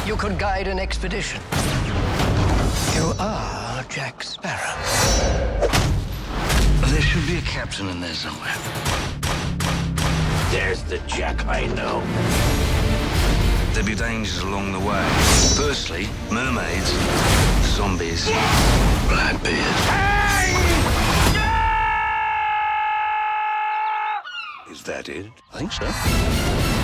You could guide an expedition. You are Jack Sparrow. There should be a captain in there somewhere. There's the Jack I know. There'll be dangers along the way. Firstly, mermaids, zombies, Blackbeard. Hey! Is that it? I think so.